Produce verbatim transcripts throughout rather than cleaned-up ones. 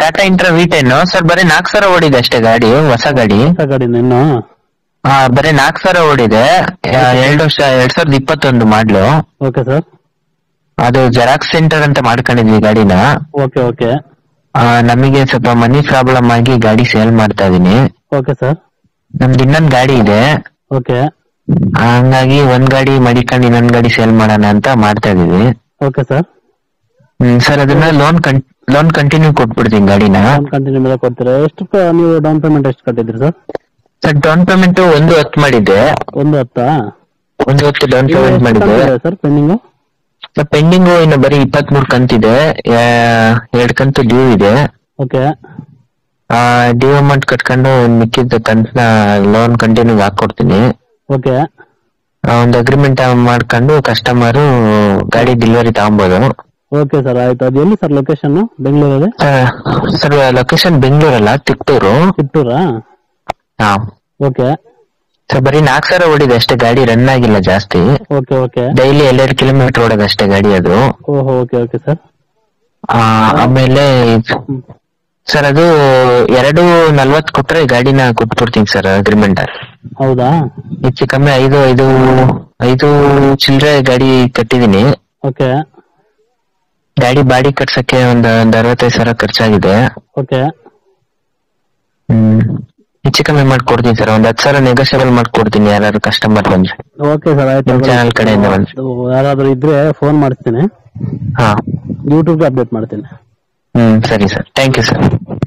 Tata Intra V ten sir, ಬರೀ ನಾಲ್ಕು ಸಾವಿರ ಓಡಿದೆ ಅಷ್ಟೇ ಗಾಡಿ, ಹೊಸ ಗಾಡಿ. ಹೊಸ ಗಾಡಿನ ಇನ್ನು? ಹಾ, ಬರೀ ನಾಲ್ಕು ಸಾವಿರ ಓಡಿದೆ. ಎರಡು ವರ್ಷ ಎರಡ್ ಸಾವಿರದ ಇಪ್ಪತ್ತೊಂದು ಮಾಡ್ಲು. Okay sir. ಅದು ಜೆರಾಕ್ಸ್ ಸೆಂಟರ್ ಅಂತ ಮಾಡ್ಕೊಂಡಿದ್ವಿ ಗಾಡಿನ. Okay okay. ನಮಗೆ ಸ್ವಲ್ಪ ಮನಿ ಪ್ರಾಬ್ಲಮ್ ಆಗಿ ಗಾಡಿ ಸೇಲ್ ಮಾಡ್ತಾ ಇದೀನಿ. Okay sir. ನಮ್ದು ಇನ್ನೊಂದ್ ಗಾಡಿ ಇದೆ. ಓಕೆ. ಹಂಗಾಗಿ ಒಂದ್ ಗಾಡಿ ಮಡಿಕೊಂಡು ಇನ್ನೊಂದ್ ಗಾಡಿ ಸೇಲ್ ಮಾಡೋಣ ಅಂತ ಮಾಡ್ತಾ ಇದೀವಿ. Okay sir. ಹ್ಮ್ ಸರ್, ಅದನ್ನ ಲೋನ್ ಲೋನ್ ಕಂಟಿನ್ಯೂ ಕೊಟ್ಬಿಡ್ತೀನಿ ಗಾಡಿನ. ಕಂಟಿನ್ಯೂ ಮೇಲೆ ಕೊಡ್ತೀರಾ? ಎಷ್ಟು ನೀವು ಡೌನ್ ಪೇಮೆಂಟ್ ಎಷ್ಟು ಕಟ್ಟಿದ್ರಿ ಸರ್? ಸರ್, ಡೌನ್ ಪೇಮೆಂಟ್ ಒಂದು ಹತ್ತು ಮಾಡಿದ್ದೆ. ಒಂದು ಹತ್ತಾ? ಒಂದು ಹತ್ತು ಡೌನ್ ಪೇಮೆಂಟ್ ಮಾಡಿದ್ದೆ ಸರ್. ಪೆಂಡಿಂಗು ಪೆಂಡಿಂಗು ಇನ್ನು ಬರೀ ಇಪ್ಪತ್ತ್ ಮೂರು ಕಂತಿದೆ, ಎರಡ್ ಕಂತು ಡ್ಯೂ ಇದೆ. ಓಕೆ. ಡ್ಯೂ ಅಮೌಂಟ್ ಕಟ್ಕೊಂಡು ಮಿಕ್ಕಿದ ಕಂತನ ಲೋನ್ ಕಂಟಿನ್ಯೂ ಹಾಕೊಡ್ತೀನಿ. ಓಕೆ. ಒಂದು ಅಗ್ರಿಮೆಂಟ್ ಮಾಡ್ಕೊಂಡು ಕಸ್ಟಮರ್ ಗಾಡಿ ಡೆಲಿವರಿ ತಗೊಬೋದು. ಓಕೆ ಸರ್, ಆಯ್ತು. ಅದು ಎಲ್ಲಿ ಸರ್ ಲೊಕೇಶನ್? ಬೆಂಗಳೂರಲ್ಲಿ ಸರ್? ಲೊಕೇಶನ್ ಬೆಂಗಳೂರಲ್ಲ, ತಿಪ್ಟೂರು. ತಿಪ್ಟೂರಾ? ಹಾ. ಓಕೆ ಸರ್, ಬರೀ ನಾಲ್ಕು ಸಾವಿರ ಓಡಿದೆ ಅಷ್ಟೇ, ಗಾಡಿ ರನ್ ಆಗಿಲ್ಲ ಜಾಸ್ತಿ. Okay okay. ಡೈಲಿ ಎರಡೆರಡು ಕಿಲೋಮೀಟರ್ ಓಡೋದು ಅಷ್ಟೇ ಗಾಡಿ ಅದು. ಓಹೋ, ಓಕೆ ಓಕೆ ಸರ್. ಆಮೇಲೆ ಸರ್, ಅದು ಎರಡು ನಲ್ವತ್ತು ಕೊಟ್ರೆ ಗಾಡಿನ ಕೊಟ್ಬಿಡ್ತೀನಿ ಸರ್ ಅಗ್ರಿಮೆಂಟ್. ಹೌದಾ? ಹೆಚ್ಚು ಕಮ್ಮಿ ಐದು ಐದು ಐದು ಚಿಲ್ಲರೆ ಗಾಡಿ ಕಟ್ಟಿದೀನಿ. ಓಕೆ. ಗಾಡಿ ಬಾಡಿ ಕಟ್ಸಕ್ಕೆ ಒಂದ್ ಒಂದ್ ಅರವತ್ತೈದು ಸಾವಿರ ಖರ್ಚಾಗಿದೆ. ಓಕೆ. ಹ್ಮ್ ಹೆಚ್ಚು ಕಮ್ಮಿ ಮಾಡ್ಕೊಡ್ತೀನಿ ಸರ್, ಒಂದ್ ಹತ್ತು ಸಾವಿರ ನೆಗೋಷಿಯಬಲ್ ಮಾಡ್ಕೊಡ್ತೀನಿ ಯಾರು ಕಸ್ಟಮರ್ ಬಂದ್ರೆ. ಓಕೆ ಸರ್, ಆಯ್ತು. ನಿಮ್ ಚಾನಲ್ ಕಡೆಯಿಂದ ಬಂದ್ರೆ ಯಾರಾದ್ರೂ ಇದ್ರೆ ಫೋನ್ ಮಾಡಿಸ್ತೀನಿ. ಹಾ, ಯೂಟ್ಯೂಬ್ ಅಪ್ಡೇಟ್ ಮಾಡ್ತೀನಿ. ಹ್ಮ್ ಸರಿ ಸರ್, ಥ್ಯಾಂಕ್ ಯು ಸರ್.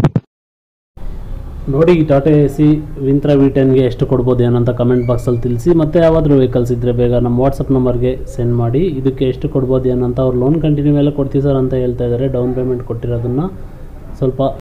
ನೋಡಿ, ಈ Tata A C Intra V ಟೆನ್ಗೆ ಎಷ್ಟು ಕೊಡ್ಬೋದು ಏನಂತ ಕಮೆಂಟ್ ಬಾಕ್ಸಲ್ಲಿ ತಿಳಿಸಿ. ಮತ್ತು ಯಾವಾದರೂ ವೆಹಿಕಲ್ಸ್ ಇದ್ದರೆ ಬೇಗ ನಮ್ಮ ವಾಟ್ಸಪ್ ನಂಬರ್ಗೆ ಸೆಂಡ್ ಮಾಡಿ. ಇದಕ್ಕೆ ಎಷ್ಟು ಕೊಡ್ಬೋದು ಏನಂತ. ಅವ್ರು ಲೋನ್ ಕಂಟಿನ್ಯೂ ಮೇಲೆ ಕೊಡ್ತೀವಿ ಸರ್ ಅಂತ ಹೇಳ್ತಾ ಇದ್ದಾರೆ. ಡೌನ್ ಪೇಮೆಂಟ್ ಕೊಟ್ಟಿರೋದನ್ನು ಸ್ವಲ್ಪ